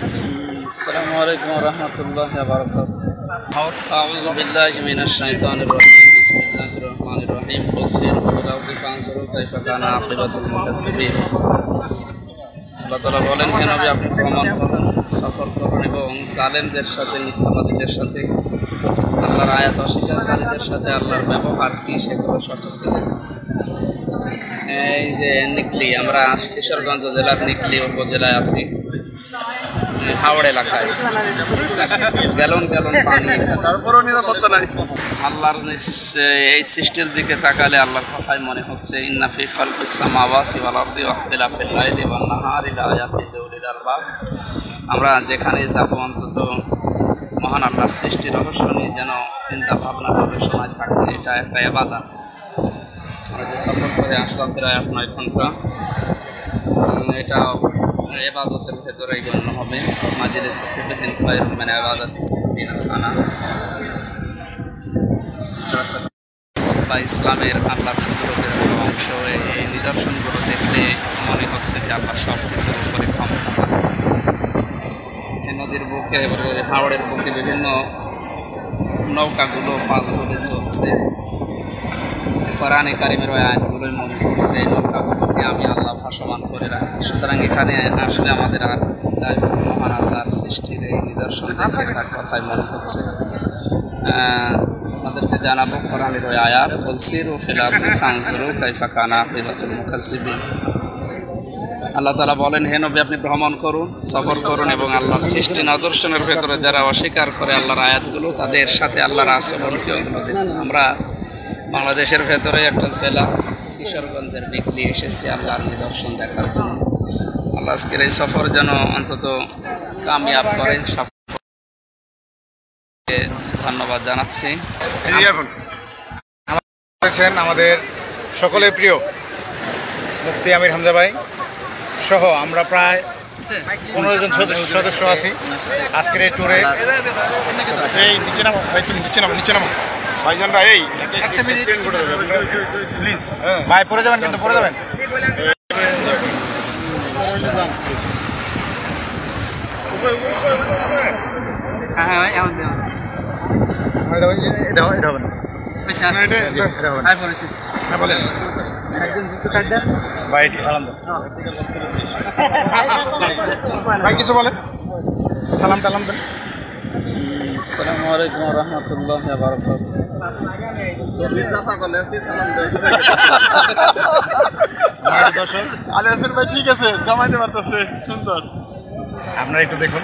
السلام عليكم ورحمة الله وبركاته. أعوذ بالله من الشيطان الرجيم. بسم الله الرحمن الرحيم. قل سيروا في الأرض فانظروا كيف كان عاقبة المكذبين. আল্লাহ তাআলা বলেন, হে নবী, আপনি ভ্রমণ করুন, সফর করুন এবং জালেমদের সাথে, মিথ্যাবাদীদের সাথে, আল্লাহর আয়াত অস্বীকারীদের সাথে আল্লাহর ব্যবহার কি সেগুলো সচক্ষে দেখুন। এই যে নিকলি, আমরা কিশোরগঞ্জ জেলার নিকলি উপজেলায় আছি, হাওড় এলাকায়। গ্যালন গ্যালন পানি, তারপরেও নিরাপত্তা নাই। আল্লাহর এই সৃষ্টির দিকে তাকালে আল্লাহর কথাই মনে হচ্ছে, ইন্না ফি খালকিস সামাওয়াতি ওয়াল আরদি ওয়া ইখতিলাফিল লাইলি ওয়ান নাহারি লাআয়াতিন লিউলিল আলবাব। আমরা যেখানেই যাব অন্তত মহান আল্লাহর সৃষ্টির রহস্য নিয়ে যেন চিন্তা ভাবনা করে সময় থাকবে। এটা একটা ইবাদত। আমরা যে সফর করে আসলাম প্রায় 8-9 ঘন্টা, এটা ইবাদতের ভেতরেই গণ্য হবে। মাজলিস ফিকহিন খায়রুম মিন ইবাদাতিস সিদ্দিন সানা। বা ইসলামের আল্লাহর কুদরতের অংশ। এই নিদর্শনগুলো দেখলে মনে হচ্ছে যে আল্লাহ সব কিছুর উপরে ক্ষমতা। এই নদীর বুকে, হাওড়ের বুকে বিভিন্ন নৌকাগুলো পাল ধরে চলছে। কোরআনে কারিমের ওই আয়াতগুলোই মনে করছে এই নৌকাগুলোকে আমি আল্লাহ ভাসমান করে রাখি। সুতরাং এখানে আসলে আমাদের আর মহান আল্লাহর সৃষ্টির এই নিদর্শন দেখার কথাই মনে হচ্ছে। আমাদেরকে জানাবো কোরআনের ওই আয়াত, কুল সিরু ফিল আরদি ফানজুরু কাইফা কানা আকিবাতুল মুকাজ্জিবিন। আল্লাহ তাআলা বলেন, হে নবী, আপনি ভ্রমণ করুন, সফর করুন এবং আল্লাহর সৃষ্টি নিদর্শনের ভেতরে যারা অস্বীকার করে আল্লাহর আয়াতগুলো, তাদের সাথে আল্লাহর আচরণকে দেখুন। আমরা বাংলাদেশের ভেতরে একটা জেলা কিশোরগঞ্জের নিকলি এসেছি আল্লাহর নিদর্শন দেখার জন্য। আল্লাহ আজকের এই সফর যেন অন্তত কামিয়াব করেন। ধন্যবাদ জানাচ্ছি। আমাদের সকলের প্রিয় মুফতি আমির হামজা ভাই সহ আমরা প্রায় 15 জন সদস্য আছি আজকের এই ট্যুরে। এই নিচে নামো ভাই, তুমি নিচে নামো, নিচে নামো ভাইজানরা। এই প্লিজ ভাই, পড়ে যাবেন কিন্তু, পড়ে যাবেন। ভাই কিছু বলেন, সালাম টালাম দেন। আসসালামু আলাইকুম ওয়া রাহমাতুল্লাহি ওয়া বারাকাতুহু। ভাই ঠিক আছে, জমাইতে পারতেছে, সুন্দর। আপনারা একটু দেখুন।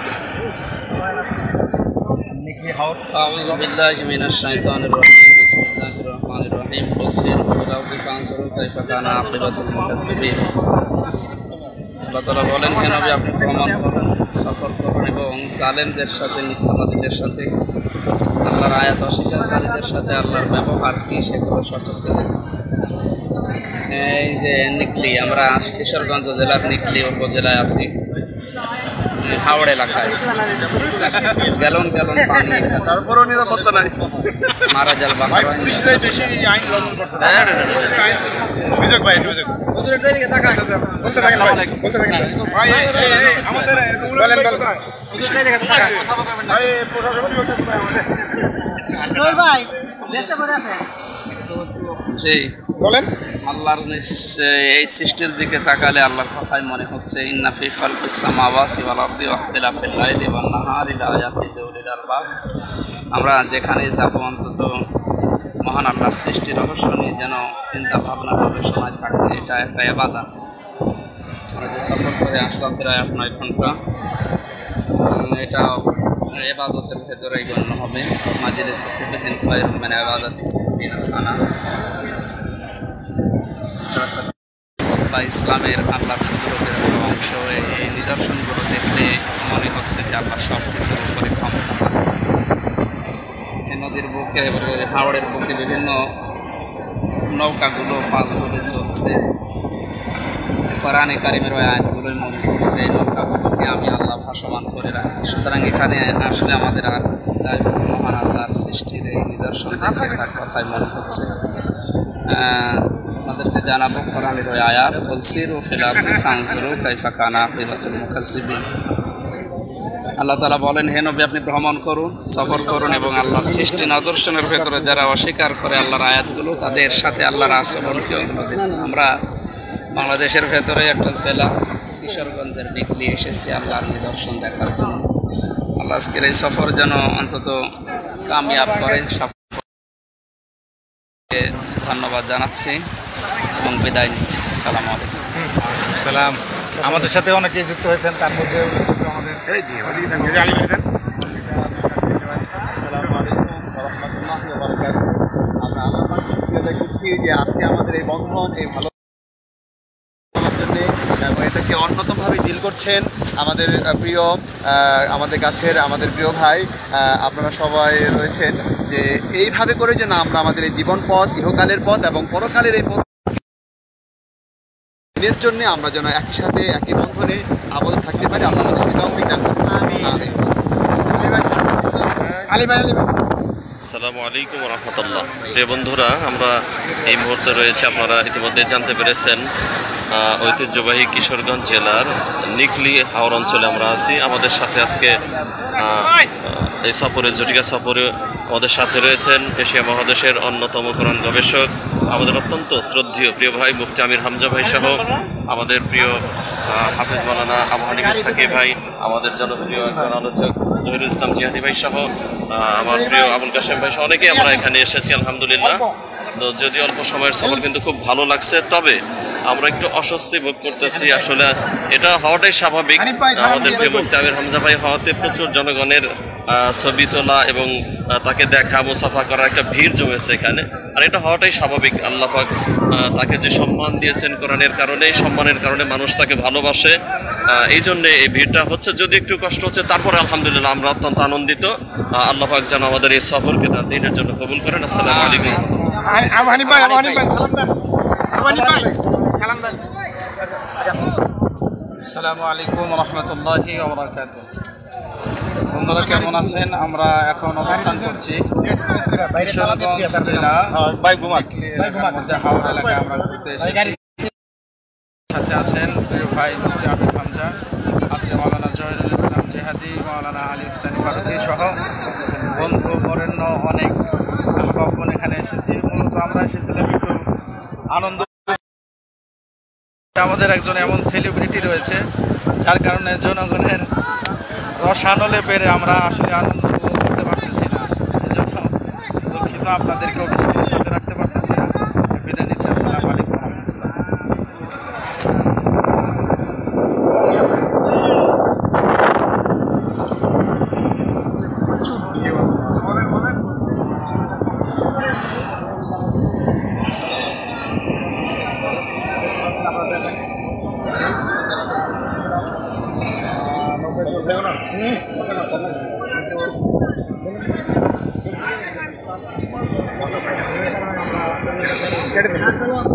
أعوذ بالله من الشيطان الرجيم. بسم الله الرحمن الرحيم. قل سيروا في الأرض فانظروا كيف كان عاقبة المكذبين. আল্লাহ তাআলা বলেন, হে নবী, আপনি ভ্রমণ করুন, সফর করুন এবং জালেমদের সাথে, মিথ্যাবাদীদের সাথে, আল্লাহর আয়াত অস্বীকারীদের সাথে আল্লাহর ব্যবহার কি সেগুলো সচক্ষে দেখুন। এই যে নিকলি, আমরা কিশোরগঞ্জ জেলার নিকলি উপজেলায় আছি, হাওড় এলাকায়। গ্যালন গ্যালন পানি, তারপরেও নিরাপত্তা নাই। মারা জাল জি বলেন। আল্লাহর এই সৃষ্টির দিকে তাকালে আল্লাহর কথাই মনে হচ্ছে, ইন্না ফি খালকিস সামাওয়াতি ওয়াল আরদি ওয়া ইখতিলাফিল লাইলি ওয়ান নাহারি লাআয়াতিন লিউলিল আলবাব। আমরা যেখানেই যাব অন্তত মহান আল্লাহর সৃষ্টির রহস্য নিয়ে যেন চিন্তা ভাবনা করে সময় থাকবে। এটা একটা ইবাদত। আমরা যে সফর করে আসলাম প্রায় 8-9 ঘন্টা, এটা ইবাদতের ভেতরেই গণ্য হবে। মাজলিস ফিকহিন খায়রুম মিন ইবাদাতিস সিদ্দিন সানা। বা ইসলামের আল্লাহর কুদরতের অংশ। এই নিদর্শনগুলো দেখলে মনে হচ্ছে যে আল্লাহ সব কিছুর উপরে ক্ষমতা। এই নদীর বুকে, হাওড়ের বুকে বিভিন্ন নৌকাগুলো পাল ধরে চলছে। কোরআনে কারিমের ওই আয়াতগুলোই মনে করছে এই নৌকাগুলোকে আমি আল্লাহ ভাসমান করে রাখি। সুতরাং এখানে আসলে আমাদের আর মহান আল্লাহর সৃষ্টির এই নিদর্শন দেখার কথাই মনে হচ্ছে। আপনাদেরকে জানাবো কোরআনের ওই আয়াত, কুল সিরু ফিল আরদি ফানজুরু কাইফা কানা আকিবাতুল মুকাজ্জিবিন। আল্লাহ তাআলা বলেন, হে নবী আপনি ভ্রমণ করুন, সফর করুন এবং আল্লাহর সৃষ্টি নিদর্শনের ভেতরে যারা অস্বীকার করে আল্লাহর আয়াতগুলো তাদের সাথে আল্লাহর আচরণকে আমরা বাংলাদেশের ভেতরে একটা জেলা কিশোরগঞ্জের নিকলি এসেছি আল্লাহর নিদর্শন দেখার জন্য। আল্লাহ আজকের এই সফর যেন অন্তত কামিয়াব করে। ধন্যবাদ জানাচ্ছি এবং বিদায় নিচ্ছি। আসসালামু আলাইকুম। সালাম। আমাদের সাথে অনেকেই যুক্ত হয়েছেন, তার মধ্যে আমাদের দেখছি যে আজকে আমাদের এই বন্ধন এই ভালো এবং এটাকে অন্যতমভাবে ডিল করছেন আমাদের প্রিয় আমাদের কাছের আমাদের প্রিয় ভাই। আপনারা সবাই রয়েছেন যে এইভাবে করে যে না আমরা আমাদের এই জীবন পথ, ইহকালের পথ এবং পরকালের এই পথ এর জন্য আমরা যেন একই সাথে একই বন্ধনে আবদ্ধ থাকতে পারি। আল্লাহ আমাদের তৌফিক দান করুন। আমিন। আসসালামু আলাইকুম ওয়া রাহমাতুল্লাহ। প্রিয় বন্ধুরা, আমরা এই মুহূর্তে রয়েছে, আপনারা ইতিমধ্যে জানতে পেরেছেন, ঐতিহ্যবাহী কিশোরগঞ্জ জেলার নিকলি হাওর অঞ্চলে আমরা আছি। আমাদের সাথে আজকে এই সফরে, জটিকা সফরে আমাদের সাথে রয়েছেন এশিয়া মহাদেশের অন্যতম কোরআন গবেষক, আমাদের অত্যন্ত শ্রদ্ধেয় প্রিয় ভাই মুফতি আমির হামজা ভাই সহ আমাদের প্রিয় হাফেজ মাওলানা আবু হানিফ সাকিব ভাই, আমাদের জনপ্রিয় একজন আলোচক জহিরুল ইসলাম জিহাদি ভাই সহ আমার প্রিয় আবুল কাশেম ভাই সহ অনেকেই আমরা এখানে এসেছি আলহামদুলিল্লাহ। তো যদি অল্প সময়ের সফর, কিন্তু খুব ভালো লাগছে। তবে আমরা একটু অস্বস্তি বোধ করতেছি, আসলে এটা হওয়াটাই স্বাভাবিক। আমাদের প্রিয় মুফতি আমির হামজা ভাই হওয়াতে প্রচুর জনগণের ছবি তোলা এবং তাকে দেখা, মুসাফা করার একটা ভিড় জমেছে এখানে, আর এটা হওয়াটাই স্বাভাবিক। আল্লাহ পাক তাকে যে সম্মান দিয়েছেন কোরআনের কারণে, এই সম্মানের কারণে মানুষ তাকে ভালোবাসে, এই জন্যে এই ভিড়টা হচ্ছে। যদি একটু কষ্ট হচ্ছে, তারপরে আলহামদুলিল্লাহ আমরা অত্যন্ত আনন্দিত। আল্লাহ পাক যেন আমাদের এই সফরকে তার দিনের জন্য কবুল করেন। আসসালামু আলাইকুম। আসসালামু আলাইকুম ওয়া রাহমাতুল্লাহি ওয়া বারাকাতুহু। বন্ধুরা কেমন আছেন? আমরা এখন অবস্থান করছি কিশোরগঞ্জ জেলা মধ্যে হাওড়া এলাকায় আমরা ঘুরতে এসেছি। সাথে আছেন প্রিয় ভাই মুফতি আমির হামজা, আছে মাওলানা জহিরুল ইসলাম জিহাদি, মাওলানা আলী হুসাইন ফারুকী সহ বন্ধু বরেণ্য অনেক আহ্বাবগণ এখানে এসেছি। মূলত আমরা এসেছিলাম একটু আনন্দ, আমাদের একজন এমন সেলিব্রিটি রয়েছে যার কারণে জনগণের রসানলে পেরে আমরা আসলে আনন্দ উপভোগ করতে পারতেছি না। এজন্য দুঃখিত, আপনাদেরকেও সাথে রাখতে পারতেছি না। বিদায় নিচ্ছি। আসসালামু আলাইকুম ওয়া রাহমাতুল্লাহ। কেটে দিন।